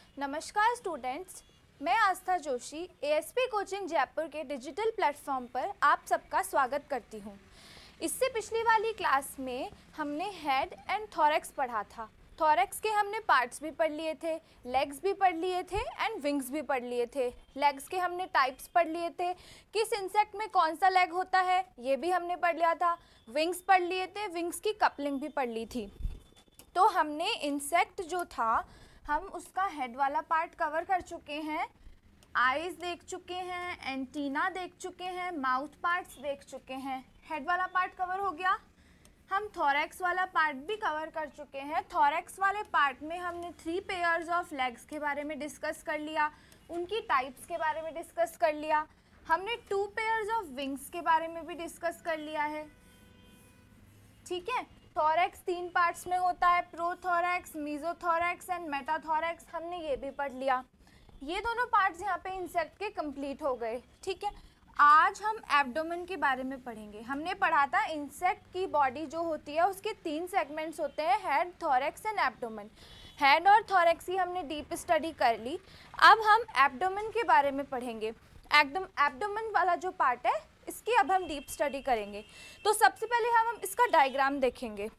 नमस्कार स्टूडेंट्स, मैं Aastha Joshi ASP coaching Jaipur के डिजिटल प्लेटफॉर्म पर आप सबका स्वागत करती हूँ। इससे पिछली वाली क्लास में हमने हेड एंड थोरैक्स पढ़ा था। थोरैक्स के हमने पार्ट्स भी पढ़ लिए थे, लेग्स भी पढ़ लिए थे एंड विंग्स भी पढ़ लिए थे। लेग्स के हमने टाइप्स पढ़ लिए थे, किस इंसेक्ट में कौन सा लेग होता है ये भी हमने पढ़ लिया था। विंग्स पढ़ लिए थे, विंग्स की कपलिंग भी पढ़ ली थी। तो हमने इंसेक्ट जो था हम उसका हेड वाला पार्ट कवर कर चुके हैं, आईज देख चुके हैं, एंटीना देख चुके हैं, माउथ पार्ट्स देख चुके हैं। हेड वाला पार्ट कवर हो गया। हम थोरैक्स वाला पार्ट भी कवर कर चुके हैं। थोरैक्स वाले पार्ट में हमने 3 पेयर्स ऑफ लेग्स के बारे में डिस्कस कर लिया, उनकी टाइप्स के बारे में डिस्कस कर लिया। हमने 2 पेयर्स ऑफ विंग्स के बारे में भी डिस्कस कर लिया है। ठीक है, थोरैक्स 3 पार्ट्स में होता है, प्रोथोरैक्स, मीजोथोरैक्स एंड मेटाथोरैक्स, हमने ये भी पढ़ लिया। ये दोनों पार्ट्स यहाँ पे इंसेक्ट के कंप्लीट हो गए। ठीक है, आज हम एब्डोमेन के बारे में पढ़ेंगे। हमने पढ़ा था इंसेक्ट की बॉडी जो होती है उसके 3 सेगमेंट्स होते हैं, head, thorax and abdomen. Head और थोरैक्स की हमने डीप स्टडी कर ली। अब हम एब्डोमेन के बारे में पढ़ेंगे। एब्डोमेन वाला जो पार्ट है इसकी अब हम डीप स्टडी करेंगे। तो सबसे पहले हम इसका डायग्राम देखेंगे।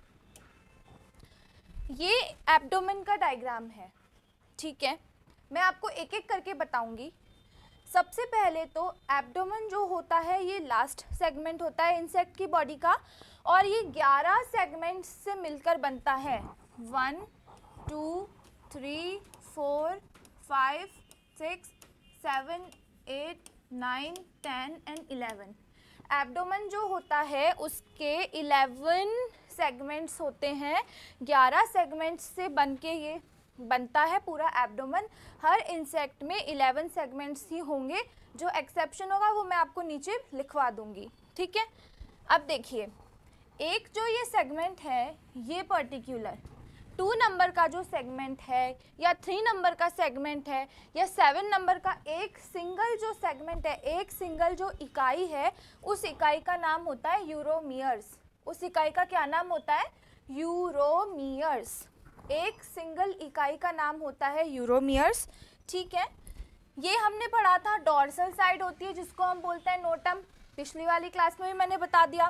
ये एब्डोमेन का डायग्राम है। ठीक है, मैं आपको एक एक करके बताऊंगी। सबसे पहले तो एब्डोमेन जो होता है ये लास्ट सेगमेंट होता है इंसेक्ट की बॉडी का, और ये 11 सेगमेंट्स से मिलकर बनता है। 1 2 3 4 5 6 7 8 9 10 एंड 11। एब्डोमेन जो होता है उसके 11 सेगमेंट्स होते हैं। 11 सेगमेंट्स से बनके ये बनता है पूरा एब्डोमेन। हर इंसेक्ट में 11 सेगमेंट्स ही होंगे, जो एक्सेप्शन होगा वो मैं आपको नीचे लिखवा दूंगी। ठीक है, अब देखिए, एक जो ये सेगमेंट है ये पर्टिकुलर 2 नंबर का जो सेगमेंट है या 3 नंबर का सेगमेंट है या 7 नंबर का एक सिंगल जो सेगमेंट है, एक सिंगल जो इकाई है, उस इकाई का नाम होता है यूरोमियर्स। उस इकाई का क्या नाम होता है? यूरोमियर्स। एक सिंगल इकाई का नाम होता है यूरोमियर्स। ठीक है, ये हमने पढ़ा था। डॉर्सल साइड होती है जिसको हम बोलते हैं नोटम, पिछली वाली क्लास में भी मैंने बता दिया।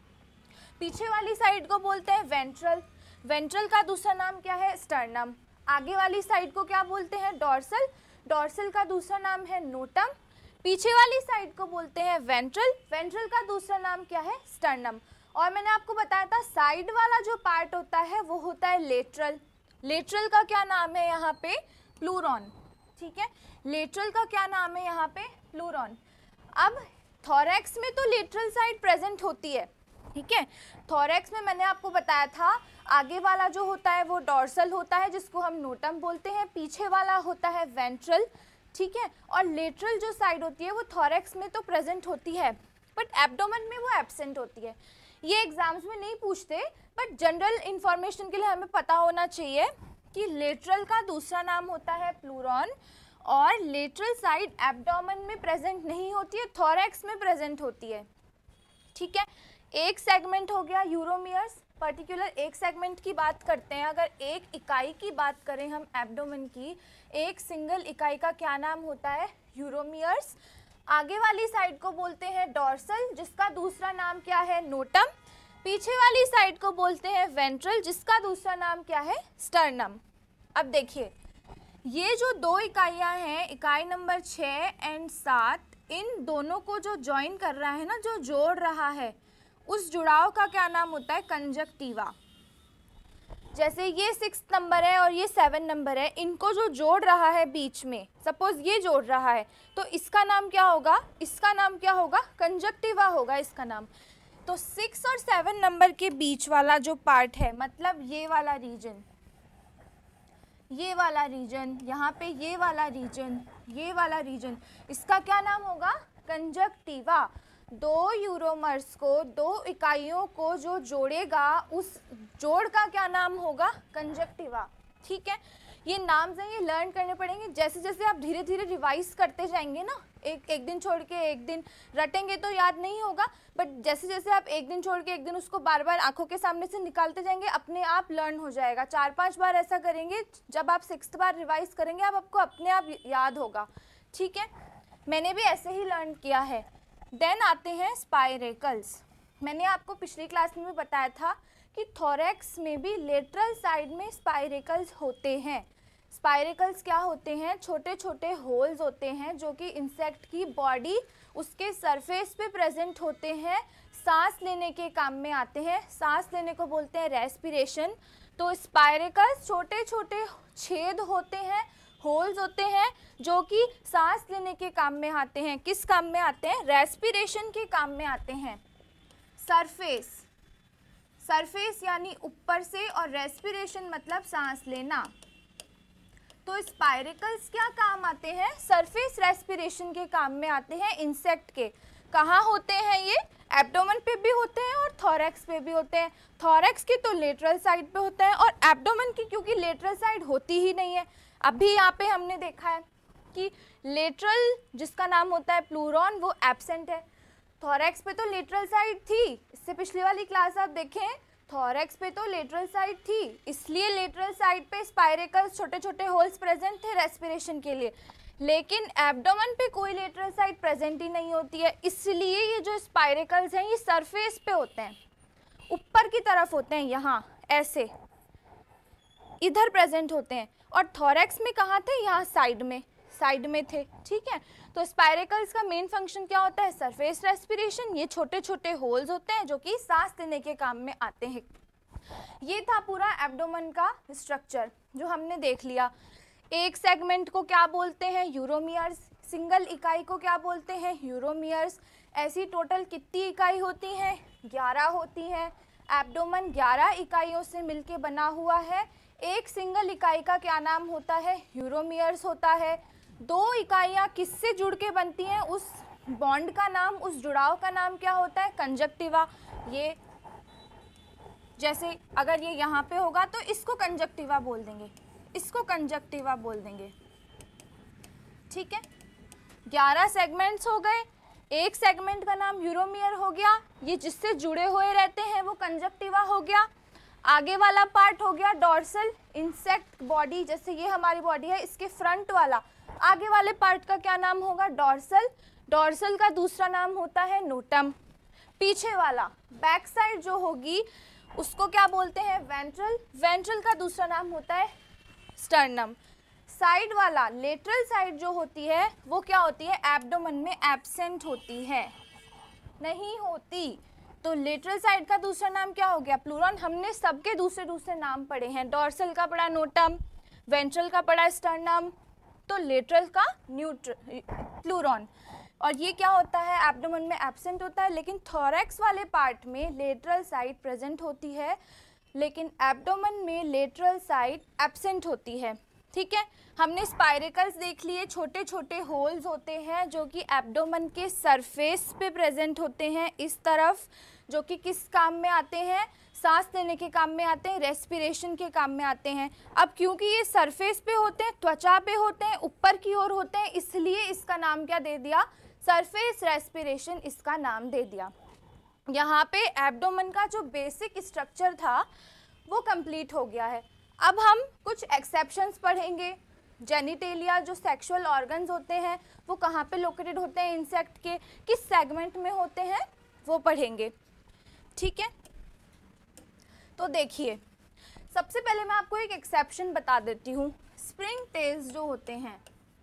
पीछे वाली साइड को बोलते हैं वेंट्रल। वेंट्रल का दूसरा नाम क्या है? स्टर्नम। आगे वाली साइड को क्या बोलते हैं? डॉर्सल। डॉर्सल का दूसरा नाम है नोटम। पीछे वाली साइड को बोलते हैं वेंट्रल। वेंट्रल का दूसरा नाम क्या है? स्टर्नम। और मैंने आपको बताया था साइड वाला जो पार्ट होता है वो होता है लेटरल। लेटरल का क्या नाम है यहाँ पे? प्लूरॉन। ठीक है, लेटरल का क्या नाम है यहाँ पे? प्लूरॉन। अब थोरैक्स में तो लेटरल साइड प्रेजेंट होती है। ठीक है, थोरैक्स में मैंने आपको बताया था आगे वाला जो होता है वो डॉर्सल होता है जिसको हम नोटम बोलते हैं, पीछे वाला होता है वेंट्रल। ठीक है, और लेटरल जो साइड होती है वो थोरैक्स में तो प्रेजेंट होती है, बट एब्डोमेन में वो एब्सेंट होती है। ये एग्जाम्स में नहीं पूछते, बट जनरल इंफॉर्मेशन के लिए हमें पता होना चाहिए कि लेटरल का दूसरा नाम होता है प्लूरॉन, और लेटरल साइड एब्डोमेन में प्रेजेंट नहीं होती है, थोरैक्स में प्रेजेंट होती है। ठीक है, एक सेगमेंट हो गया यूरोमियर्स। पर्टिकुलर एक सेगमेंट की बात करते हैं। अगर एक इकाई की बात करें हम एब्डोमेन की, एक सिंगल इकाई का क्या नाम होता है? यूरोमियर्स। आगे वाली साइड को बोलते हैं डॉर्सल, जिसका दूसरा नाम क्या है? नोटम। पीछे वाली साइड को बोलते हैं वेंट्रल, जिसका दूसरा नाम क्या है? स्टर्नम। अब देखिए, ये जो 2 इकाइयाँ हैं, इकाई नंबर 6 एंड 7, इन दोनों को जो ज्वाइन कर रहा है ना, जो जोड़ रहा है, उस जुड़ाव का क्या नाम होता है? कंजक्टिवा। जैसे ये 6 नंबर है और ये 7 नंबर है, इनको जो जोड़ रहा है बीच में, सपोज ये जोड़ रहा है, तो इसका नाम क्या होगा? इसका नाम क्या होगा? कंजक्टिवा होगा इसका नाम। तो 6 और 7 नंबर के बीच वाला जो पार्ट है, मतलब ये वाला रीजन, ये वाला रीजन, यहाँ पे ये वाला रीजन, ये वाला रीजन, इसका क्या नाम होगा? कंजक्टिवा। 2 यूरोमर्स को, 2 इकाइयों को जो जोड़ेगा, उस जोड़ का क्या नाम होगा? कंजक्टिवा। ठीक है, ये नाम्स हैं, ये लर्न करने पड़ेंगे। जैसे जैसे आप धीरे धीरे रिवाइज करते जाएंगे ना, एक दिन छोड़ के एक दिन रटेंगे तो याद नहीं होगा, बट जैसे जैसे आप एक दिन छोड़ के एक दिन उसको बार बार आंखों के सामने से निकालते जाएंगे, अपने आप लर्न हो जाएगा। 4-5 बार ऐसा करेंगे, जब आप 6th बार रिवाइज करेंगे आपको अपने आप याद होगा। ठीक है, मैंने भी ऐसे ही लर्न किया है। देन आते हैं स्पाइरेकल्स। मैंने आपको पिछली क्लास में भी बताया था कि थोरैक्स में भी लेटरल साइड में स्पाइरेकल्स होते हैं। स्पाइरेकल्स क्या होते हैं? छोटे छोटे होल्स होते हैं जो कि इंसेक्ट की बॉडी उसके सरफेस पे प्रेजेंट होते हैं, सांस लेने के काम में आते हैं। सांस लेने को बोलते हैं रेस्पिरेशन। तो स्पाइरेकल्स छोटे छोटे छेद होते हैं, होल्स होते हैं जो कि सांस लेने के काम में आते हैं। किस काम में आते हैं? रेस्पिरेशन के काम में आते हैं। सरफेस, सरफेस यानी ऊपर से, और रेस्पिरेशन मतलब सांस लेना। तो स्पाइरेकल्स क्या काम आते हैं? सरफेस रेस्पिरेशन के काम में आते हैं इंसेक्ट के। कहाँ होते हैं ये? एब्डोमेन पे भी होते हैं और थोरैक्स पे भी होते हैं। थोरैक्स की तो लेटरल साइड पे होता है और एब्डोमेन की क्योंकि लेटरल साइड होती ही नहीं है। अभी यहाँ पे हमने देखा है कि लेटरल जिसका नाम होता है प्लूरॉन वो एब्सेंट है। थोरैक्स पे तो लेटरल साइड थी, इससे पिछली वाली क्लास आप देखें, थोरैक्स पे तो लेटरल साइड थी, इसलिए लेटरल साइड पे स्पाइरेकल्स छोटे छोटे होल्स प्रेजेंट थे रेस्पिरेशन के लिए। लेकिन एब्डोमेन पे कोई लेटरल साइड प्रेजेंट ही नहीं होती है, इसलिए ये जो स्पाइरेकल्स हैं ये सरफेस पे होते हैं, ऊपर की तरफ होते हैं, यहाँ ऐसे इधर प्रेजेंट होते हैं। और थोरैक्स में कहाँ थे? यहाँ साइड में थे। ठीक है, तो स्पाइरेकल्स का मेन फंक्शन क्या होता है? Surface respiration. ये छोटे छोटे होल्स होते हैं जो कि सांस लेने के काम में आते हैं। ये था पूरा एब्डोमेन का स्ट्रक्चर जो हमने देख लिया। एक सेगमेंट को क्या बोलते हैं? यूरोमियर्स। सिंगल इकाई को क्या बोलते हैं? यूरोमियर्स। ऐसी टोटल कितनी इकाई होती हैं? 11 होती हैं। एब्डोमेन 11 इकाइयों से मिलके बना हुआ है। एक सिंगल इकाई का क्या नाम होता है? यूरोमियर्स होता है। 2 इकाइयाँ किससे जुड़ के बनती हैं? उस बॉन्ड का नाम, उस जुड़ाव का नाम क्या होता है? कंजक्टिवा। ये जैसे अगर ये यहाँ पे होगा तो इसको कंजक्टिवा बोल देंगे, इसको कंजक्टिवा बोल देंगे। ठीक है, 11 सेगमेंट्स हो गए। एक सेगमेंट का नाम यूरोमियर हो गया, ये जिससे जुड़े हुए रहते हैं वो कंजक्टिवा हो गया। आगे वाला पार्ट हो गया डॉर्सल, इंसेक्ट बॉडी, जैसे ये हमारी बॉडी है, इसके फ्रंट वाला आगे वाले पार्ट का क्या नाम होगा? डॉर्सल। डॉर्सल का दूसरा नाम होता है नोटम। पीछे वाला बैक साइड जो होगी उसको क्या बोलते हैं? वेंट्रल। वेंट्रल का दूसरा नाम होता है स्टर्नम। साइड वाला लेटरल साइड जो होती है वो क्या होती है? एब्डोमेन में एब्सेंट होती है, नहीं होती। तो लेटरल साइड का दूसरा नाम क्या हो गया? प्लूरॉन। हमने सबके दूसरे दूसरे नाम पढ़े हैं। डॉर्सल का पढ़ा नोटम, वेंट्रल का पढ़ा स्टर्नम, तो लेटरल का प्लूरॉन। और ये क्या होता है? एब्डोमेन में एब्सेंट होता है। लेकिन थोरैक्स वाले पार्ट में लेटरल साइड प्रेजेंट होती है, लेकिन एब्डोमेन में लेटरल साइड एब्सेंट होती है। ठीक है, हमने स्पाइरेकल्स देख लिए, छोटे छोटे होल्स होते हैं जो कि एब्डोमेन के सरफेस पे प्रेजेंट होते हैं इस तरफ, जो कि किस काम में आते हैं? सांस लेने के काम में आते हैं, रेस्पिरेशन के काम में आते हैं। अब क्योंकि ये सरफेस पे होते हैं, त्वचा पे होते हैं, ऊपर की ओर होते हैं, इसलिए इसका नाम क्या दे दिया? सरफेस रेस्पिरेशन इसका नाम दे दिया। यहाँ पे एब्डोमेन का जो बेसिक स्ट्रक्चर था वो कंप्लीट हो गया है। अब हम कुछ एक्सेप्शंस पढ़ेंगे। जेनिटेलिया जो सेक्सुअल ऑर्गन्स होते हैं वो कहाँ पे लोकेटेड होते हैं इंसेक्ट के, किस सेगमेंट में होते हैं, वो पढ़ेंगे। ठीक है, तो देखिए सबसे पहले मैं आपको एक एक्सेप्शन बता देती हूँ। स्प्रिंग टेल्स जो होते हैं,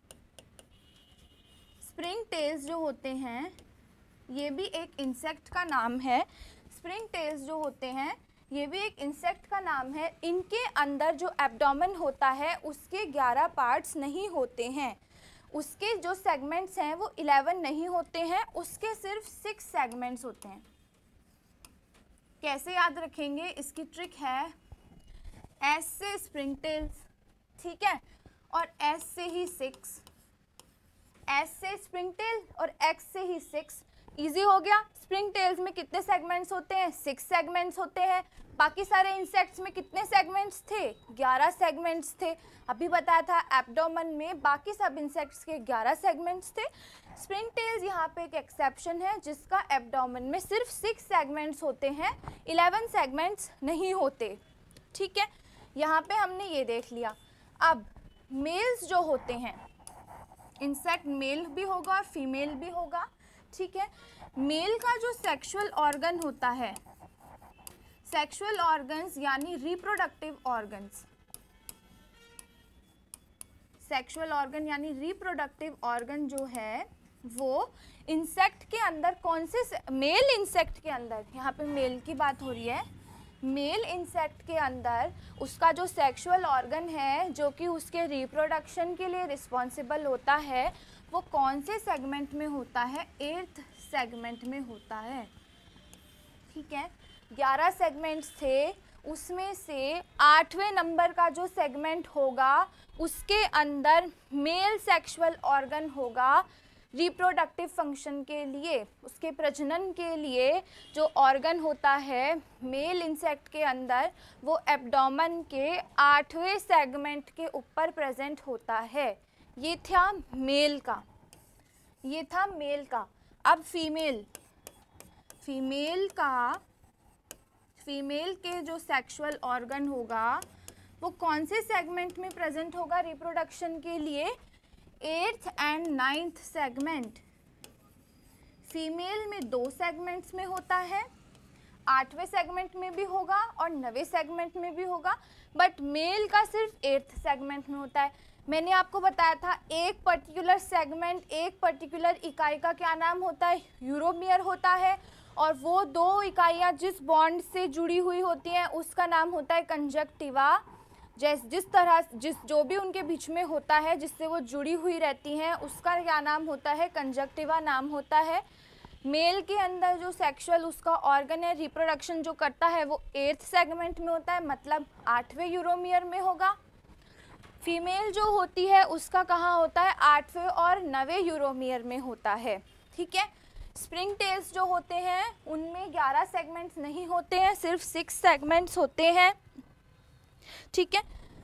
स्प्रिंग टेल्स जो होते हैं ये भी एक इंसेक्ट का नाम है। स्प्रिंग टेल्स जो होते हैं ये भी एक इंसेक्ट का नाम है। इनके अंदर जो एब्डोमेन होता है उसके 11 पार्ट्स नहीं होते हैं, उसके जो सेगमेंट्स हैं वो 11 नहीं होते हैं, उसके सिर्फ 6 सेगमेंट्स होते हैं। कैसे याद रखेंगे? इसकी ट्रिक है, एस से स्प्रिंग टेल्स, ठीक है, और एस से ही 6, एस से स्प्रिंग टेल और एक्स से ही 6। इजी हो गया। स्प्रिंग टेल्स में कितने सेगमेंट्स होते हैं? 6 सेगमेंट्स होते हैं। बाकी सारे इंसेक्ट्स में कितने सेगमेंट्स थे? 11 सेगमेंट्स थे। अभी बताया था एब्डोमेन में बाकी सब इंसेक्ट्स के 11 सेगमेंट्स थे। स्प्रिंग टेल्स यहाँ पे एक एक्सेप्शन है जिसका एब्डोमेन में सिर्फ 6 सेगमेंट्स होते हैं, 11 सेगमेंट्स नहीं होते। ठीक है, यहाँ पे हमने ये देख लिया। अब मेल्स जो होते हैं, इंसेक्ट मेल भी होगा और फीमेल भी होगा। ठीक है, मेल का जो सेक्सुअल ऑर्गन होता है, सेक्सुअल ऑर्गन्स यानी रिप्रोडक्टिव ऑर्गन्स, सेक्सुअल ऑर्गन यानी रिप्रोडक्टिव ऑर्गन जो है वो इंसेक्ट के अंदर कौन से, मेल इंसेक्ट के अंदर, यहाँ पे मेल की बात हो रही है, मेल इंसेक्ट के अंदर उसका जो सेक्सुअल ऑर्गन है जो कि उसके रिप्रोडक्शन के लिए रिस्पॉन्सिबल होता है वो कौन से सेगमेंट में होता है? 8th सेगमेंट में होता है। ठीक है, 11 सेगमेंट्स थे, उसमें से 8वें नंबर का जो सेगमेंट होगा उसके अंदर मेल सेक्सुअल ऑर्गन होगा। रिप्रोडक्टिव फंक्शन के लिए, उसके प्रजनन के लिए जो ऑर्गन होता है मेल इंसेक्ट के अंदर वो एब्डोमेन के 8वें सेगमेंट के ऊपर प्रेजेंट होता है। ये था मेल का, ये था मेल का। अब फीमेल, फीमेल के जो सेक्सुअल ऑर्गन होगा वो कौन से सेगमेंट में प्रेजेंट होगा रिप्रोडक्शन के लिए? 8th and 9th segment. Female में 2 सेगमेंट्स में होता है, 8वें सेगमेंट में भी होगा और 9वें सेगमेंट में भी होगा, बट मेल का सिर्फ 8th सेगमेंट में होता है। मैंने आपको बताया था एक पर्टिकुलर सेगमेंट, एक पर्टिकुलर इकाई का क्या नाम होता है? यूरोमियर होता है, और वो 2 इकाइयाँ जिस बॉन्ड से जुड़ी हुई होती हैं उसका नाम होता है कंजक्टिवा। जिस जो भी उनके बीच में होता है जिससे वो जुड़ी हुई रहती हैं उसका क्या नाम होता है? कंजक्टिवा नाम होता है। मेल के अंदर जो सेक्सुअल उसका ऑर्गन है, रिप्रोडक्शन जो करता है वो 8th सेगमेंट में होता है, मतलब 8वें यूरोमियर में होगा। फीमेल जो होती है उसका कहाँ होता है? 8वें और 9वें यूरोमियर में होता है। ठीक है, स्प्रिंग टेल्स जो होते हैं उनमें 11 सेगमेंट्स नहीं होते हैं, सिर्फ 6 सेगमेंट्स होते हैं। ठीक है,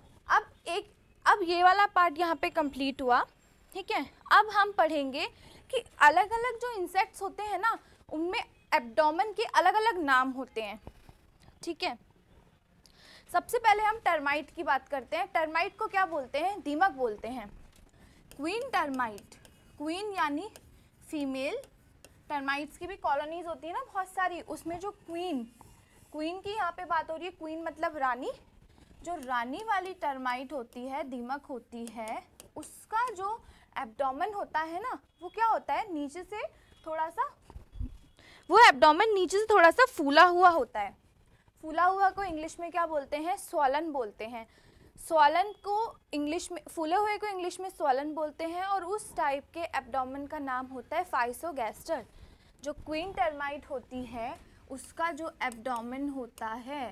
अब ये वाला पार्ट यहाँ पे कंप्लीट हुआ। ठीक है, अब हम पढ़ेंगे कि अलग अलग जो इंसेक्ट्स होते हैं ना उनमें एब्डोमेन के अलग अलग नाम होते हैं। ठीक है, सबसे पहले हम टर्माइट की बात करते हैं। टर्माइट को क्या बोलते हैं? दीमक बोलते हैं। क्वीन टर्माइट, क्वीन यानी फीमेल, टर्माइट्स की भी कॉलोनीज होती है ना बहुत सारी, उसमें जो क्वीन की यहाँ पे बात हो रही है, क्वीन मतलब रानी, जो रानी वाली टर्माइट होती है, दीमक होती है, उसका जो एब्डोमेन होता है ना वो क्या होता है? नीचे से थोड़ा सा, वो एब्डोमेन नीचे से थोड़ा सा फूला हुआ होता है। फूला हुआ को इंग्लिश में क्या बोलते हैं? स्वॉलन बोलते हैं। स्वॉलन को इंग्लिश में, फूले हुए को इंग्लिश में स्वॉलन बोलते हैं, और उस टाइप के एब्डोमेन का नाम होता है फाइसोगैस्टर। जो क्वीन टर्माइट होती है उसका जो एब्डोमेन होता है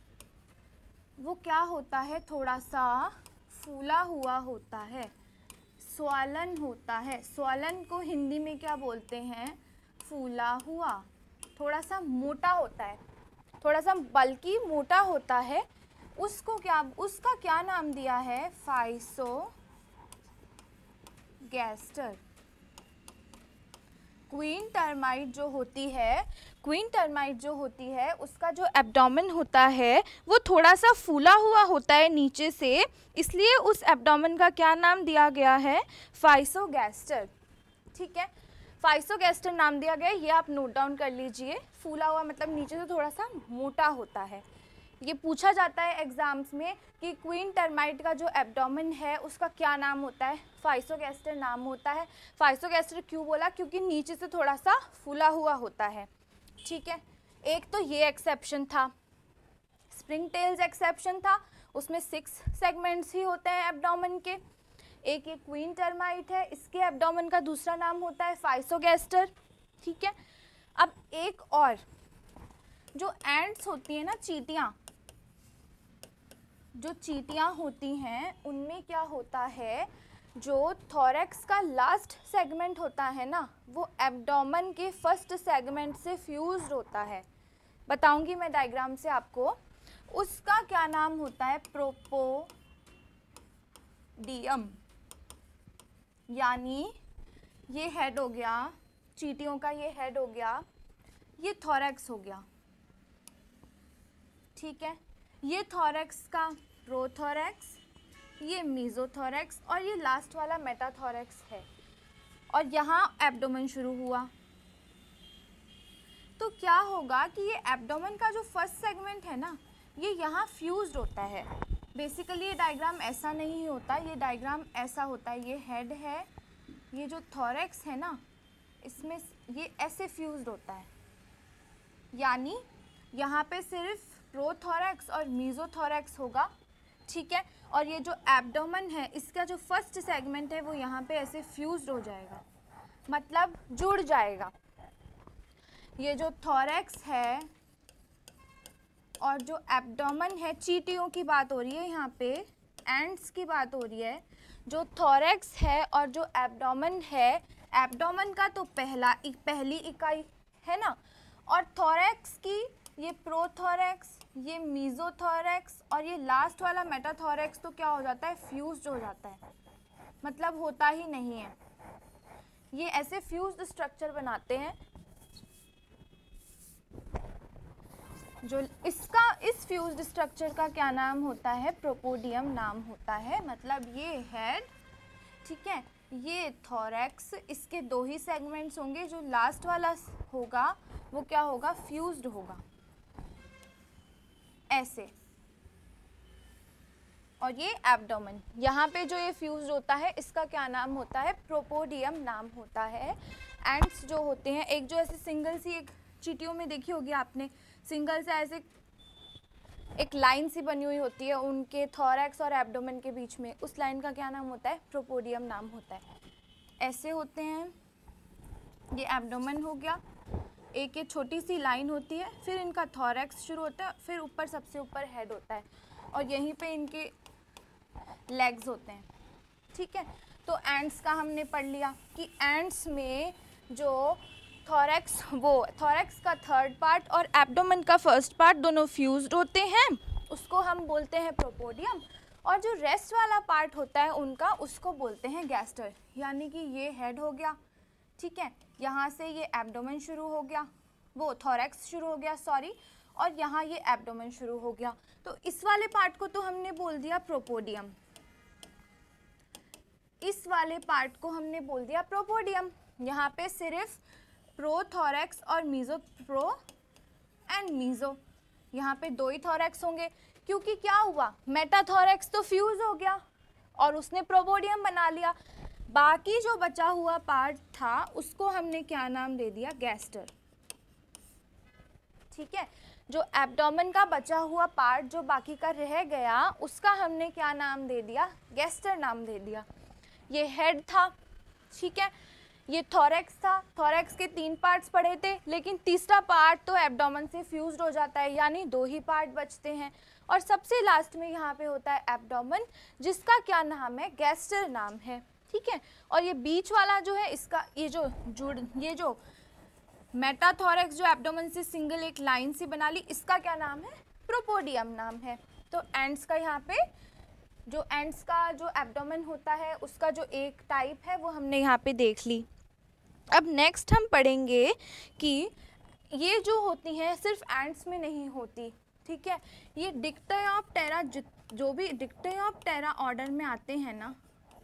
वो क्या होता है? थोड़ा सा फूला हुआ होता है, स्वॉलन होता है। स्वॉलन को हिंदी में क्या बोलते हैं? फूला हुआ, थोड़ा सा मोटा होता है, थोड़ा सा बल्कि मोटा होता है। उसका क्या नाम दिया है? फाइसोगैस्टर। क्वीन टर्माइट जो होती है उसका जो एब्डोमेन होता है वो थोड़ा सा फूला हुआ होता है नीचे से, इसलिए उस एब्डोमेन का क्या नाम दिया गया है? फाइसोगैस्टर। ठीक है, फाइसोगैस्टर नाम दिया गया है, ये आप नोट डाउन कर लीजिए। फूला हुआ मतलब नीचे से थोड़ा सा मोटा होता है। ये पूछा जाता है एग्जाम्स में कि क्वीन टर्माइट का जो एब्डोमेन है उसका क्या नाम होता है? फाइसोगैस्टर नाम होता है। फाइसोगैस्टर क्यों बोला? क्योंकि नीचे से थोड़ा सा फूला हुआ होता है। ठीक है, एक तो ये एक्सेप्शन था, स्प्रिंग टेल्स एक्सेप्शन था, उसमें 6 सेगमेंट्स ही होते हैं एब्डोमेन के। एक ये क्वीन टर्माइट है, इसके एब्डोमेन का दूसरा नाम होता है फाइसोगैस्टर। ठीक है, अब एक और, जो एंट्स होती है ना, चींटियाँ, जो चींटियाँ होती हैं उनमें क्या होता है? जो थोरैक्स का लास्ट सेगमेंट होता है ना वो एब्डोमेन के फर्स्ट सेगमेंट से फ्यूज्ड होता है। बताऊंगी मैं डायग्राम से आपको उसका क्या नाम होता है? प्रोपोडियम। यानी ये हेड हो गया, चींटियों का ये हेड हो गया, ये थोरैक्स हो गया, ठीक है। ये थोरैक्स का प्रोथोरैक्स, ये मीजोथोरैक्स और ये लास्ट वाला मेटाथोरैक्स है। और यहाँ एब्डोमेन शुरू हुआ। तो क्या होगा कि ये एब्डोमेन का जो फर्स्ट सेगमेंट है ना, ये यहाँ फ्यूज्ड होता है। बेसिकली ये डायग्राम ऐसा नहीं होता, ये डायग्राम ऐसा होता है। ये हेड है, ये जो थोरैक्स है ना, इसमें ये ऐसे फ्यूज्ड होता है। यानी यहाँ पे सिर्फ प्रोथोरैक्स और मीजोथोरैक्स होगा, ठीक है। और ये जो एब्डोमेन है, इसका जो फर्स्ट सेगमेंट है वो यहाँ पे ऐसे फ्यूज्ड हो जाएगा, मतलब जुड़ जाएगा। ये जो थोरैक्स है और जो एब्डोमेन है, चींटियों की बात हो रही है यहाँ पे, एंट्स की बात हो रही है। जो थोरैक्स है और जो एब्डोमेन है, एब्डोमेन का तो पहली इकाई है ना, और थोरैक्स की ये प्रोथोरैक्स, ये मीजोथोरैक्स और ये लास्ट वाला मेटाथोरैक्स तो क्या हो जाता है? फ्यूज्ड हो जाता है, मतलब होता ही नहीं है। ये ऐसे फ्यूज्ड स्ट्रक्चर बनाते हैं। जो इसका इस फ्यूज्ड स्ट्रक्चर का क्या नाम होता है? प्रोपोडियम नाम होता है। मतलब ये हेड, ठीक है, ये थोरैक्स, इसके दो ही सेगमेंट्स होंगे। जो लास्ट वाला होगा वो क्या होगा? फ्यूज्ड होगा ऐसे। और ये एब्डोमेन, यहाँ पे जो ये फ्यूज्ड होता है, इसका क्या नाम होता है? प्रोपोडियम नाम होता है। एंड्स जो होते हैं, एक जो ऐसे सिंगल सी, एक चींटियों में देखी होगी आपने, सिंगल से ऐसे एक लाइन सी बनी हुई होती है उनके थोरैक्स और एब्डोमेन के बीच में, उस लाइन का क्या नाम होता है? प्रोपोडियम नाम होता है। ऐसे होते हैं। ये एब्डोमेन हो गया, एक ये छोटी सी लाइन होती है, फिर इनका थोरैक्स शुरू होता है, फिर ऊपर सबसे ऊपर हेड होता है और यहीं पे इनके लेग्स होते हैं, ठीक है। तो एंट्स का हमने पढ़ लिया कि एंट्स में जो थोरैक्स, वो थोरैक्स का थर्ड पार्ट और एब्डोमेन का फर्स्ट पार्ट दोनों फ्यूज्ड होते हैं, उसको हम बोलते हैं प्रोपोडियम। और जो रेस्ट वाला पार्ट होता है उनका, उसको बोलते हैं गैस्टर। यानी कि ये हेड हो गया, ठीक है, यहाँ से ये एब्डोमेन शुरू हो गया, वो थोरैक्स शुरू हो गया, सॉरी, और यहाँ ये एब्डोमेन शुरू हो गया। तो इस वाले पार्ट को तो हमने बोल दिया प्रोपोडियम, इस वाले पार्ट को हमने बोल दिया प्रोपोडियम। यहाँ पे सिर्फ प्रोथोरैक्स और प्रो एंड मीजो, यहाँ पे दो ही थोरैक्स होंगे, क्योंकि क्या हुआ? मेटाथोरैक्स तो फ्यूज हो गया और उसने प्रोपोडियम बना लिया। बाकी जो बचा हुआ पार्ट था उसको हमने क्या नाम दे दिया? गैस्टर, ठीक है। जो एब्डोमेन का बचा हुआ पार्ट जो बाकी का रह गया, उसका हमने क्या नाम दे दिया? गैस्टर नाम दे दिया। ये हेड था, ठीक है, ये थोरैक्स था। थोरैक्स के 3 पार्ट्स पढ़े थे, लेकिन तीसरा पार्ट तो एब्डोमेन से फ्यूज्ड हो जाता है, यानी 2 ही पार्ट बचते हैं। और सबसे लास्ट में यहाँ पे होता है एब्डोमेन, जिसका क्या नाम है? गैस्टर नाम है, ठीक है। और ये बीच वाला जो है, इसका ये जो मेटाथोरैक्स जो एब्डोमेन से सिंगल एक लाइन सी बना ली, इसका क्या नाम है? प्रोपोडियम नाम है। तो एंड्स का यहाँ पे जो एंड्स का जो एब्डोमेन होता है, उसका जो एक टाइप है वो हमने यहाँ पे देख ली। अब नेक्स्ट हम पढ़ेंगे कि ये जो होती हैं सिर्फ एंड्स में नहीं होती, ठीक है। ये डिक्टायोप्टेरा, जो भी डिक्टायोप्टेरा ऑर्डर में आते हैं ना,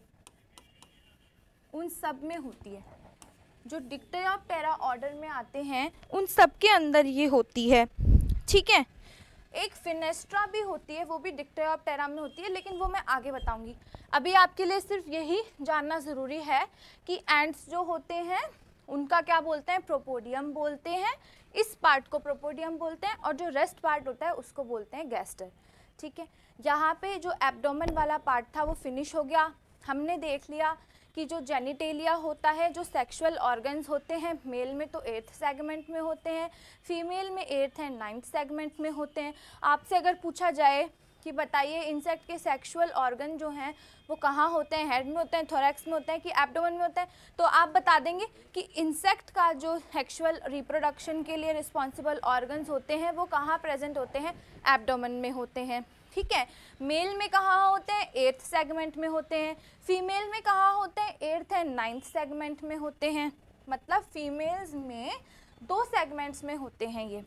उन सब में होती है। जो डिक्टायोप्टेरा ऑर्डर में आते हैं उन सब के अंदर ये होती है, ठीक है। एक फिनेस्ट्रा भी होती है, वो भी डिक्टायोप्टेरा में होती है, लेकिन वो मैं आगे बताऊंगी। अभी आपके लिए सिर्फ यही जानना ज़रूरी है कि एंड्स जो होते हैं उनका क्या बोलते हैं? प्रोपोडियम बोलते हैं। इस पार्ट को प्रोपोडियम बोलते हैं और जो रेस्ट पार्ट होता है उसको बोलते हैं गैस्टर, ठीक है। यहाँ पे जो एब्डोमेन वाला पार्ट था वो फिनिश हो गया। हमने देख लिया कि जो जेनिटेलिया होता है, जो सेक्सुअल ऑर्गन्स होते हैं, मेल में तो 8th सेगमेंट में होते हैं, फीमेल में 8th एंड 9th सेगमेंट में होते हैं। आपसे अगर पूछा जाए कि बताइए इंसेक्ट के सेक्सुअल ऑर्गन जो हैं वो कहाँ होते हैं, हेड में होते हैं, थोरैक्स में होते हैं कि एब्डोमेन में होते हैं, तो आप बता देंगे कि इंसेक्ट का जो सेक्सुअल रिप्रोडक्शन के लिए रिस्पॉन्सिबल ऑर्गन्स होते हैं वो कहाँ प्रेजेंट होते हैं, एब्डोमेन में होते हैं। ठीक है, मेल में कहाँ होते हैं, 8th सेगमेंट में होते हैं। फीमेल में कहाँ होते हैं, 8th एंड 9th सेगमेंट में होते हैं। मतलब फीमेल्स में 2 सेगमेंट्स में होते हैं ये।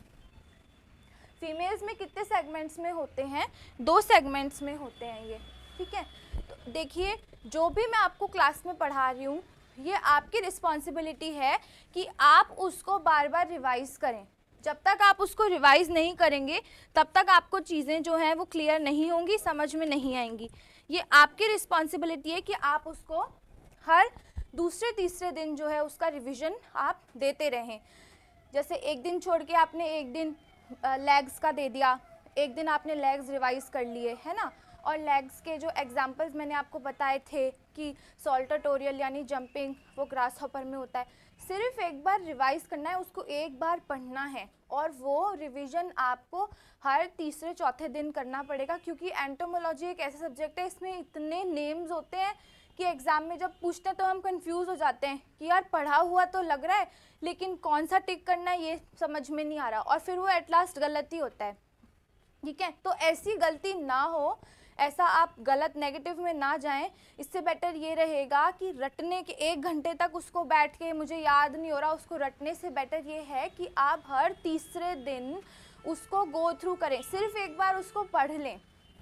फीमेल्स में कितने सेगमेंट्स में होते हैं, 2 सेगमेंट्स में होते हैं ये। ठीक है, तो देखिए जो भी मैं आपको क्लास में पढ़ा रही हूँ ये आपकी रिस्पॉन्सिबिलिटी है कि आप उसको बार बार रिवाइज करें। जब तक आप उसको रिवाइज नहीं करेंगे तब तक आपको चीज़ें जो हैं वो क्लियर नहीं होंगी, समझ में नहीं आएंगी। ये आपकी रिस्पॉन्सिबिलिटी है कि आप उसको हर दूसरे तीसरे दिन जो है उसका रिवीजन आप देते रहें। जैसे एक दिन छोड़ के आपने एक दिन लेग्स का दे दिया, एक दिन आपने लेग्स रिवाइज कर लिए, है ना। और लेग्स के जो एग्जांपल्स मैंने आपको बताए थे कि सॉल्टाटोरियल यानी जंपिंग वो ग्रास हॉपर में होता है, सिर्फ एक बार रिवाइज करना है, उसको एक बार पढ़ना है और वो रिवीजन आपको हर तीसरे चौथे दिन करना पड़ेगा, क्योंकि एंटोमोलॉजी एक ऐसा सब्जेक्ट है इसमें इतने नेम्स होते हैं कि एग्ज़ाम में जब पूछते हैं तो हम कंफ्यूज हो जाते हैं कि यार पढ़ा हुआ तो लग रहा है लेकिन कौन सा टिक करना है ये समझ में नहीं आ रहा, और फिर वो एट लास्ट गलती होता है। ठीक है, तो ऐसी गलती ना हो, ऐसा आप गलत नेगेटिव में ना जाएं। इससे बेटर ये रहेगा कि रटने के 1 घंटे तक उसको बैठ के मुझे याद नहीं हो रहा, उसको रटने से बेटर ये है कि आप हर तीसरे दिन उसको गो थ्रू करें, सिर्फ एक बार उसको पढ़ लें।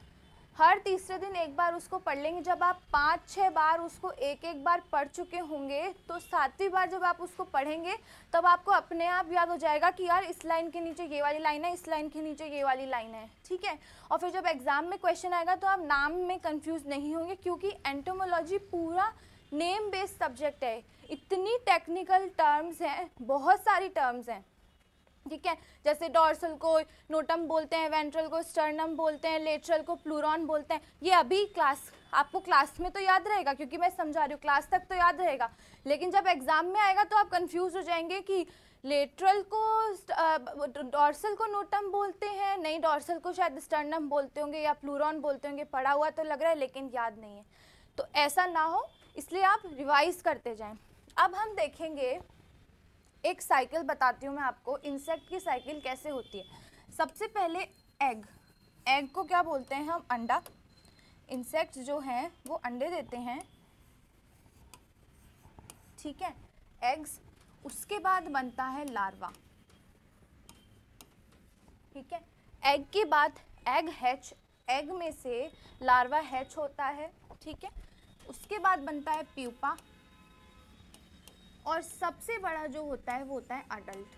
हर तीसरे दिन एक बार उसको पढ़ लेंगे। जब आप 5-6 बार उसको एक एक बार पढ़ चुके होंगे तो 7वीं बार जब आप उसको पढ़ेंगे तब आपको अपने आप याद हो जाएगा कि यार इस लाइन के नीचे ये वाली लाइन है, इस लाइन के नीचे ये वाली लाइन है। ठीक है, और फिर जब एग्ज़ाम में क्वेश्चन आएगा तो आप नाम में कंफ्यूज नहीं होंगे, क्योंकि एंटोमोलॉजी पूरा नेम बेस्ड सब्जेक्ट है। इतनी टेक्निकल टर्म्स हैं, बहुत सारी टर्म्स हैं। ठीक है, जैसे डॉर्सल को नोटम बोलते हैं, वेंट्रल को स्टर्नम बोलते हैं, लेटरल को प्लूरॉन बोलते हैं। ये अभी आपको क्लास में तो याद रहेगा क्योंकि मैं समझा रही हूँ, क्लास तक तो याद रहेगा, लेकिन जब एग्जाम में आएगा तो आप कंफ्यूज हो जाएंगे कि लेटरल को डॉर्सल को नोटम बोलते हैं, नहीं डॉर्सल को शायद स्टर्नम बोलते होंगे या प्लूरॉन बोलते होंगे, पढ़ा हुआ तो लग रहा है लेकिन याद नहीं है। तो ऐसा ना हो इसलिए आप रिवाइज करते जाएं। अब हम देखेंगे, एक साइकिल बताती हूँ मैं आपको, इंसेक्ट की साइकिल कैसे होती है। सबसे पहले एग को क्या बोलते हैं हम, अंडा। इंसेक्ट्स जो हैं वो अंडे देते हैं, ठीक है, एग्स। उसके बाद बनता है लार्वा, ठीक है। एग के बाद एग हैच, एग में से लार्वा हैच होता है, ठीक है। उसके बाद बनता है प्यूपा, और सबसे बड़ा जो होता है वो होता है अडल्ट।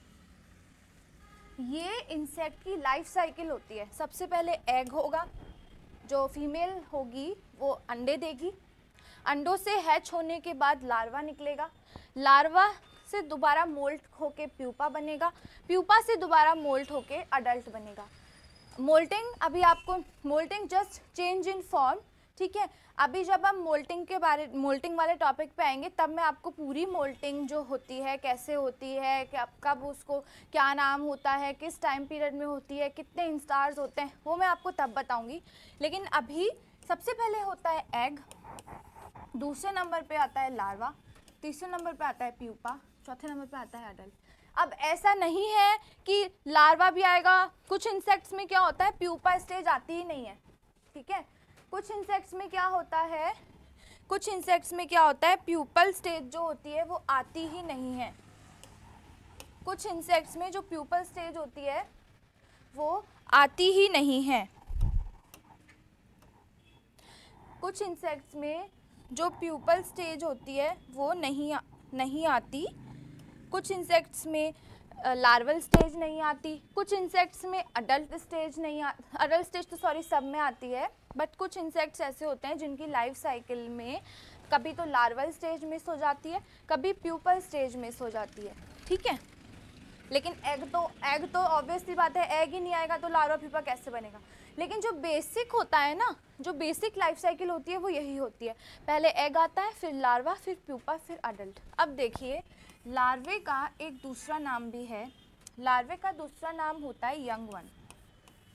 ये इंसेक्ट की लाइफ साइकिल होती है। सबसे पहले एग होगा, जो फीमेल होगी वो अंडे देगी, अंडों से हैच होने के बाद लार्वा निकलेगा, लार्वा से दोबारा मोल्ट होके प्यूपा बनेगा, प्यूपा से दोबारा मोल्ट होके अडल्ट बनेगा। मोल्टिंग, अभी आपको moulting just change in form, ठीक है। अभी जब हम मोल्टिंग वाले टॉपिक पे आएंगे तब मैं आपको पूरी मोल्टिंग जो होती है, कैसे होती है, कब उसको क्या नाम होता है, किस टाइम पीरियड में होती है, कितने इंस्टार्स होते हैं, वो मैं आपको तब बताऊंगी। लेकिन अभी सबसे पहले होता है एग, दूसरे नंबर पे आता है लार्वा, तीसरे नंबर पे आता है प्यूपा, चौथे नंबर पे आता है अडल्ट। अब ऐसा नहीं है कि लार्वा भी आएगा, कुछ इंसेक्ट्स में क्या होता है प्यूपा स्टेज आती ही नहीं है, ठीक है। कुछ इंसेक्ट्स में क्या होता है, कुछ इंसेक्ट्स में क्या होता है, प्यूपल स्टेज जो होती है वो आती ही नहीं है। कुछ इंसेक्ट्स में जो प्यूपल स्टेज होती है वो आती ही नहीं है। कुछ इंसेक्ट्स में जो प्यूपल स्टेज होती है वो नहीं आती। कुछ इंसेक्ट्स में लार्वल स्टेज नहीं आती, कुछ इंसेक्ट्स में अडल्ट स्टेज नहीं अडल्ट स्टेज तो सॉरी सब में आती है, बट कुछ इंसेक्ट्स ऐसे होते हैं जिनकी लाइफ साइकिल में कभी तो लार्वल स्टेज मिस हो जाती है, कभी प्यूपल स्टेज मिस हो जाती है, ठीक है। लेकिन एग तो ऑब्वियसली बात है, एग ही नहीं आएगा तो लार्वा प्यूपा कैसे बनेगा। लेकिन जो बेसिक होता है ना, जो बेसिक लाइफ साइकिल होती है वो यही होती है, पहले एग आता है, फिर लार्वा, फिर प्यूपा, फिर अडल्ट। अब देखिए लार्वे का एक दूसरा नाम भी है, लार्वे का दूसरा नाम होता है यंग वन।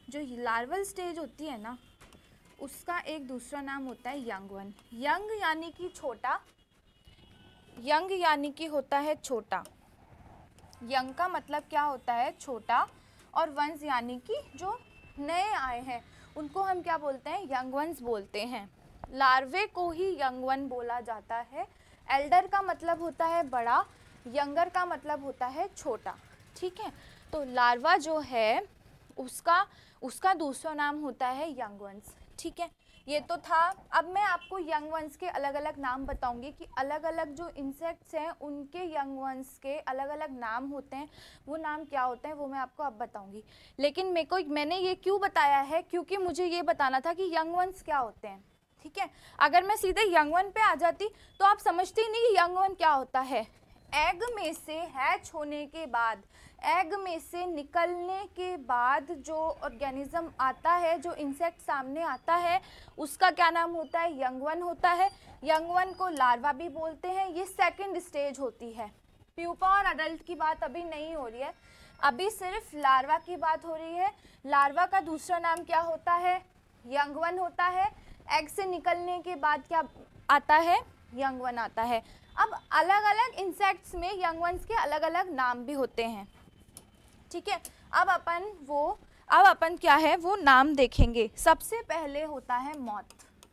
जो लार्वल स्टेज होती है ना, उसका एक दूसरा नाम होता है यंग वन। यंग यानी कि छोटा, यंग यानी कि होता है छोटा। यंग का मतलब क्या होता है? छोटा। और वंस यानी कि जो नए आए हैं उनको हम क्या बोलते हैं? यंग वंस बोलते हैं। लार्वे को ही यंग वन बोला जाता है। एल्डर का मतलब होता है बड़ा, यंगर का मतलब होता है छोटा। ठीक है, तो लार्वा जो है उसका दूसरा नाम होता है यंग वंस। ठीक है, ये तो था। अब मैं आपको यंग वंस के अलग अलग नाम बताऊंगी कि अलग अलग जो इंसेक्ट्स हैं उनके यंग वंस के अलग अलग नाम होते हैं। वो नाम क्या होते हैं वो मैं आपको अब बताऊंगी। लेकिन मैंने ये क्यों बताया है? क्योंकि मुझे ये बताना था कि यंग वंस क्या होते हैं। ठीक है, अगर मैं सीधे यंग वन पे आ जाती तो आप समझते ही नहीं कि यंग वन क्या होता है। एग में से हैच होने के बाद, एग में से निकलने के बाद जो ऑर्गेनिज्म आता है, जो इंसेक्ट सामने आता है, उसका क्या नाम होता है? यंग वन होता है। यंग वन को लार्वा भी बोलते हैं। ये सेकंड स्टेज होती है। प्यूपा और अडल्ट की बात अभी नहीं हो रही है, अभी सिर्फ लार्वा की बात हो रही है। लार्वा का दूसरा नाम क्या होता है? यंग वन होता है। एग से निकलने के बाद क्या आता है? यंग वन आता है। अब अलग अलग इंसेक्ट्स में यंग वंस के अलग अलग नाम भी होते हैं। ठीक है, अब अपन क्या है वो नाम देखेंगे। सबसे पहले होता है मॉथ।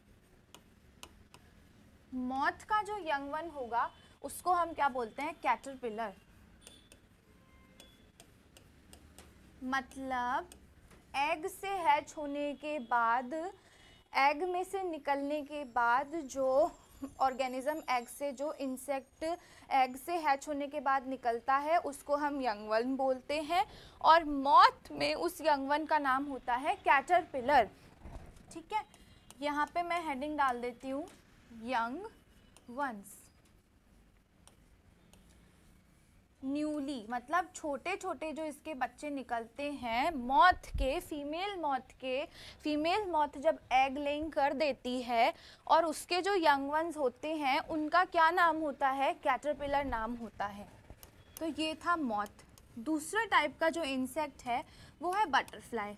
मॉथ का जो यंग वन होगा उसको हम क्या बोलते हैं? कैटरपिलर। मतलब एग से हैच होने के बाद, एग में से निकलने के बाद जो ऑर्गेनिज्म एग से, जो इंसेक्ट एग से हैच होने के बाद निकलता है उसको हम यंग वन बोलते हैं। और मॉथ में उस यंग वन का नाम होता है कैटरपिलर। ठीक है, यहाँ पे मैं हेडिंग डाल देती हूँ यंग वंस। न्यूली मतलब छोटे छोटे जो इसके बच्चे निकलते हैं मॉथ के, फीमेल मॉथ जब एग लेइंग कर देती है और उसके जो यंग वंस होते हैं उनका क्या नाम होता है? कैटरपिलर नाम होता है। तो ये था मॉथ। दूसरा टाइप का जो इंसेक्ट है वो है बटरफ्लाई।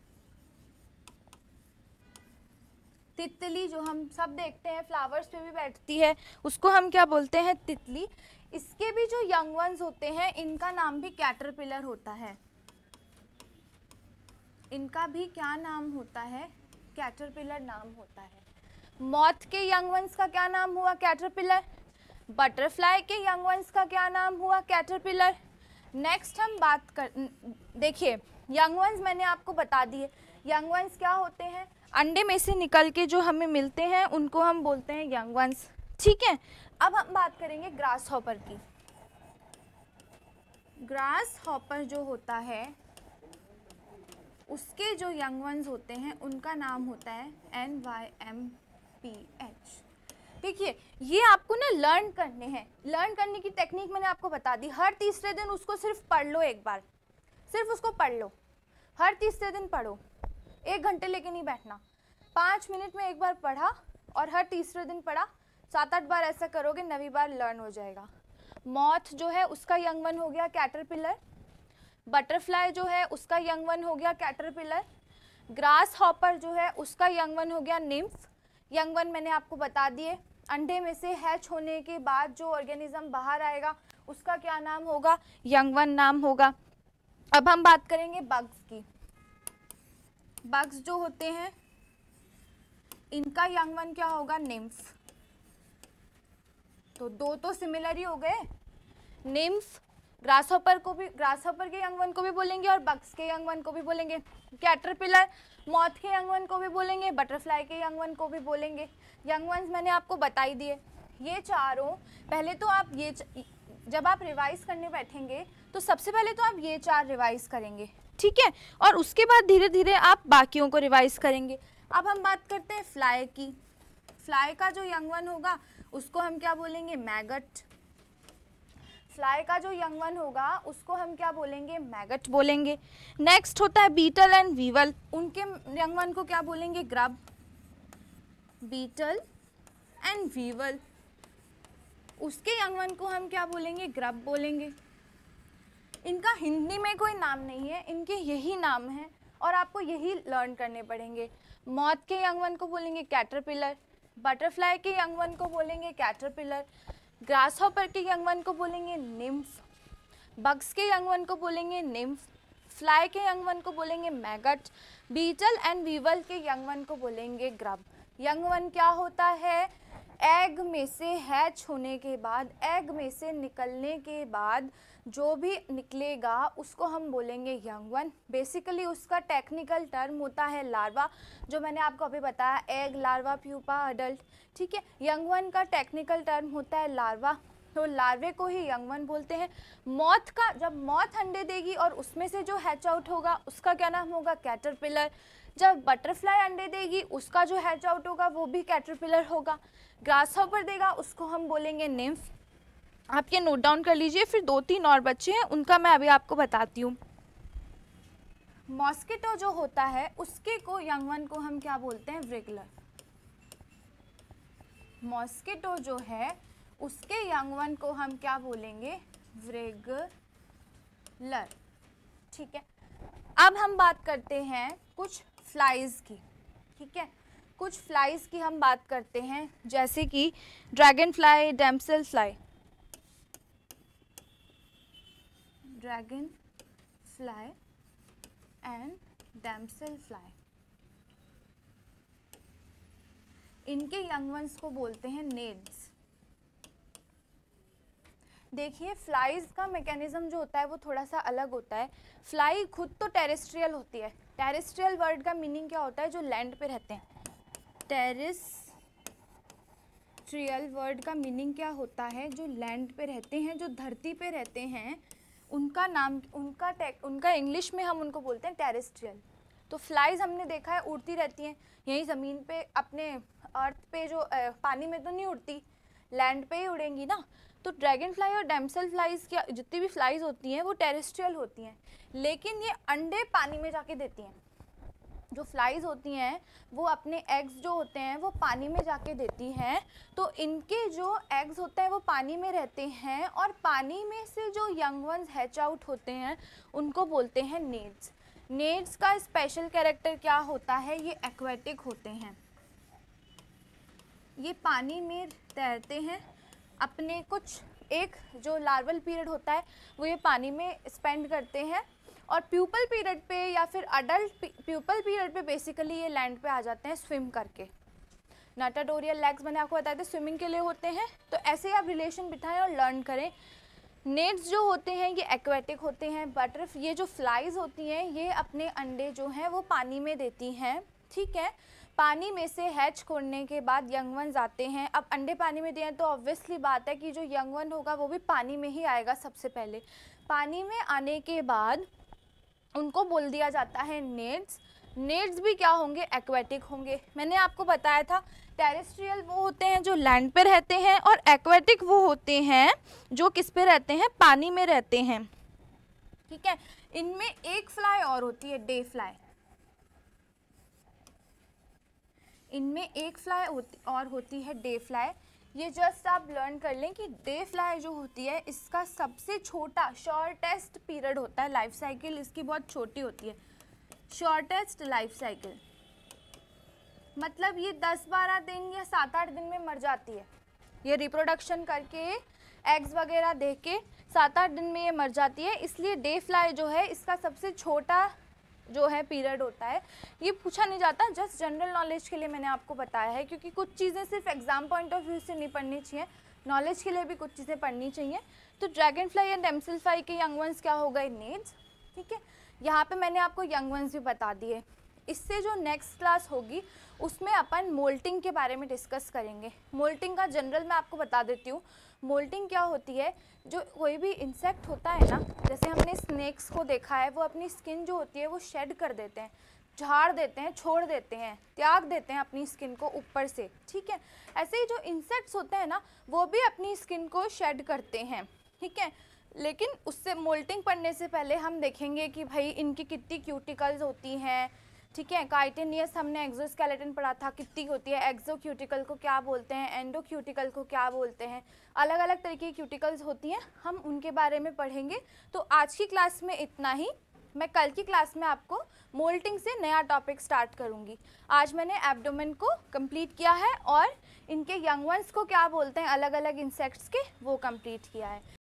तितली जो हम सब देखते हैं फ्लावर्स पे भी बैठती है, उसको हम क्या बोलते हैं? तितली। इसके भी जो यंग वंस होते हैं इनका नाम भी कैटरपिलर होता है। इनका भी क्या नाम होता है? कैटरपिलर नाम होता है। मॉथ के यंग वंस का क्या नाम हुआ? कैटरपिलर। बटरफ्लाई के यंग वंस का क्या नाम हुआ? कैटरपिलर। नेक्स्ट हम बात कर, देखिए यंग वंस मैंने आपको बता दिए। यंग वंस क्या होते हैं? अंडे में से निकल के जो हमें मिलते हैं उनको हम बोलते हैं यंग वंस। ठीक है, अब हम बात करेंगे ग्रास हॉपर की। ग्रास हॉपर जो होता है उसके जो यंग वंस होते हैं उनका नाम होता है NYMPH। देखिए ये आपको ना लर्न करने हैं। लर्न करने की टेक्निक मैंने आपको बता दी। हर तीसरे दिन उसको सिर्फ पढ़ लो एक बार, सिर्फ उसको पढ़ लो। हर तीसरे दिन पढ़ो, 1 घंटे लेके नहीं बैठना। 5 मिनट में एक बार पढ़ा और हर तीसरे दिन पढ़ा। 7-8 बार ऐसा करोगे, 9वीं बार लर्न हो जाएगा। मॉथ जो है उसका यंग वन हो गया कैटरपिलर। बटरफ्लाई जो है उसका यंग वन हो गया कैटरपिलर। ग्रास हॉपर जो है उसका यंग वन हो गया निम्फ। यंग वन मैंने आपको बता दिए। अंडे में से हैच होने के बाद जो ऑर्गेनिज्म बाहर आएगा उसका क्या नाम होगा? यंग वन नाम होगा। अब हम बात करेंगे बग्स की। बग्स जो होते हैं इनका यंग वन क्या होगा? निम्फ। तो दो तो सिमिलर ही हो गए। निम्फ ग्रासहॉपर के यंग वन को भी बोलेंगे और बग्स के यंग वन को भी बोलेंगे। कैटरपिलर मॉथ के यंग वन को भी बोलेंगे, बटरफ्लाई के यंग वन को भी बोलेंगे। यंग वंस मैंने आपको बता ही दिए। ये चारों पहले तो आप जब आप रिवाइज करने बैठेंगे तो सबसे पहले तो आप ये 4 रिवाइज करेंगे, ठीक है, और उसके बाद धीरे धीरे आप बाकियों को रिवाइज करेंगे। अब हम बात करते हैं फ्लाई की। फ्लाई का जो यंग वन होगा उसको हम क्या बोलेंगे? मैगट। फ्लाई का जो यंग वन होगा उसको हम क्या बोलेंगे? मैगट बोलेंगे। नेक्स्ट होता है बीटल एंड वीवल। उनके यंग वन को क्या बोलेंगे? ग्रब। बीटल एंड वीवल, उसके यंग वन को हम क्या बोलेंगे? ग्रब बोलेंगे। इनका हिंदी में कोई नाम नहीं है, इनके यही नाम है। और आपको यही लर्न करने पड़ेंगे। मॉथ के यंग वन को बोलेंगे कैटरपिलर, बटरफ्लाई के यंग वन को बोलेंगे कैटरपिलर, ग्रासहॉपर के यंग वन को बोलेंगे निम्फ, बग्स के यंग वन को बोलेंगे निम्फ, फ्लाई के यंग वन को बोलेंगे मैगट, बीटल एंड वीवल के यंग वन को बोलेंगे ग्रब। यंग वन क्या होता है? एग में से हैच होने के बाद, एग में से निकलने के बाद जो भी निकलेगा उसको हम बोलेंगे यंग वन। बेसिकली उसका टेक्निकल टर्म होता है लार्वा, जो मैंने आपको अभी बताया, एग, लार्वा, प्यूपा, अडल्ट। ठीक है, यंग वन का टेक्निकल टर्म होता है लार्वा, तो लार्वे को ही यंग वन बोलते हैं। मॉथ का, जब मॉथ अंडे देगी और उसमें से जो हैच आउट होगा उसका क्या नाम होगा? कैटरपिलर। जब बटरफ्लाई अंडे देगी उसका जो हैच आउट होगा वो भी कैटरपिलर होगा। ग्रासहॉपर देगा उसको हम बोलेंगे निम्फ। आप ये नोट डाउन कर लीजिए, फिर 2-3 और बच्चे हैं उनका मैं अभी आपको बताती हूँ। मॉस्किटो जो होता है उसके को यंग वन को हम क्या बोलते हैं? व्रिगलर। मॉस्किटो जो है उसके यंग वन को हम क्या बोलेंगे? व्रिगलर। ठीक है, अब हम बात करते हैं कुछ फ्लाइज की। ठीक है, कुछ फ्लाइज की हम बात करते हैं, जैसे कि dragonfly, damselfly, dragonfly and damselfly. इनके यंग वंस को बोलते हैं नेड्स। देखिए, फ्लाइज का मैकेनिज्म जो होता है वो थोड़ा सा अलग होता है। फ्लाई खुद तो टेरेस्ट्रियल होती है। टेरेस्ट्रियल वर्ड का मीनिंग क्या होता है? जो लैंड पे रहते हैं। टेरेस्ट्रियल वर्ड का मीनिंग क्या होता है? जो लैंड पे रहते हैं, जो धरती पे रहते हैं, उनका नाम, उनका इंग्लिश में हम उनको बोलते हैं टेरेस्ट्रियल। तो फ्लाइज हमने देखा है उड़ती रहती हैं, यहीं ज़मीन पे अपने अर्थ पे, जो पानी में तो नहीं उड़ती, लैंड पे ही उड़ेंगी ना। तो ड्रैगन फ्लाई और डैमसेल फ्लाइज की जितनी भी फ्लाइज होती हैं वो टेरेस्ट्रियल होती हैं, लेकिन ये अंडे पानी में जाके देती हैं। जो फ्लाइज होती हैं वो अपने एग्स जो होते हैं वो पानी में जाके देती हैं। तो इनके जो एग्स होते हैं वो पानी में रहते हैं, और पानी में से जो यंग वंस हैच आउट होते हैं उनको बोलते हैं नेड्स। नेड्स का स्पेशल कैरेक्टर क्या होता है? ये एक्वेटिक होते हैं, ये पानी में तैरते हैं। अपने कुछ एक जो लार्वल पीरियड होता है वो ये पानी में स्पेंड करते हैं, और प्यूपल पीरियड पे या फिर अडल्ट प्यूपल पीरियड पे बेसिकली ये लैंड पे आ जाते हैं स्विम करके। नटाडोरियल लेग्स मैंने आपको बताया था स्विमिंग के लिए होते हैं। तो ऐसे ही आप रिलेशन बिठाएं और लर्न करें। नेड्स जो होते हैं ये एक्वेटिक होते हैं। ये जो फ्लाइज होती हैं ये अपने अंडे जो हैं वो पानी में देती हैं। ठीक है, पानी में से हैच खोलने के बाद यंग वंस आते हैं। अब अंडे पानी में दिए तो ऑब्वियसली बात है कि जो यंग वन होगा वो भी पानी में ही आएगा सबसे पहले। पानी में आने के बाद उनको बोल दिया जाता है नेड्स। नेड्स भी क्या होंगे? एक्वेटिक होंगे। मैंने आपको बताया था टेरेस्ट्रियल वो होते हैं जो लैंड पे रहते हैं, और एक्वेटिक वो होते हैं जो किस पे रहते हैं? पानी में रहते हैं। ठीक है, इनमें एक फ्लाई और होती है, डे फ्लाई। इनमें एक फ्लाई और होती है, डे फ्लाई। ये जस्ट आप लर्न कर लें कि डे फ्लाई जो होती है इसका सबसे छोटा शॉर्टेस्ट पीरियड होता है, लाइफ साइकिल इसकी बहुत छोटी होती है। शॉर्टेस्ट लाइफ साइकिल मतलब ये 10-12 दिन या 7-8 दिन में मर जाती है। ये रिप्रोडक्शन करके एग्स वगैरह दे के 7-8 दिन में ये मर जाती है। इसलिए डे फ्लाई जो है इसका सबसे छोटा जो है पीरियड होता है। ये पूछा नहीं जाता, जस्ट जनरल नॉलेज के लिए मैंने आपको बताया है, क्योंकि कुछ चीज़ें सिर्फ एग्जाम पॉइंट ऑफ व्यू से नहीं पढ़नी चाहिए, नॉलेज के लिए भी कुछ चीज़ें पढ़नी चाहिए। तो ड्रैगन फ्लाई या डैमसेल फ्लाई के यंग वंस क्या हो गए? नेड्स। ठीक है, यहाँ पे मैंने आपको यंग वंस भी बता दिए। इससे जो नेक्स्ट क्लास होगी उसमें अपन मोल्टिंग के बारे में डिस्कस करेंगे। मोल्टिंग का जनरल मैं आपको बता देती हूँ। मोल्टिंग क्या होती है? जो कोई भी इंसेक्ट होता है ना, जैसे हमने स्नेक्स को देखा है, वो अपनी स्किन जो होती है वो शेड कर देते हैं, झाड़ देते हैं, छोड़ देते हैं, त्याग देते हैं अपनी स्किन को ऊपर से। ठीक है, ऐसे ही जो इंसेक्ट्स होते हैं ना वो भी अपनी स्किन को शेड करते हैं। ठीक है, लेकिन उससे मोल्टिंग पढ़ने से पहले हम देखेंगे कि भाई इनकी कितनी क्यूटिकल्स होती हैं। ठीक है, काइटिनियस हमने एक्सोस्केलेटन पढ़ा था, कितनी होती है, एक्सो क्यूटिकल को क्या बोलते हैं, एंडो क्यूटिकल को क्या बोलते हैं, अलग अलग तरीके की क्यूटिकल्स होती हैं, हम उनके बारे में पढ़ेंगे। तो आज की क्लास में इतना ही। मैं कल की क्लास में आपको मोल्टिंग से नया टॉपिक स्टार्ट करूंगी। आज मैंने एब्डोमेन को कंप्लीट किया है और इनके यंग वंस को क्या बोलते हैं अलग अलग इंसेक्ट्स के, वो कंप्लीट किया है।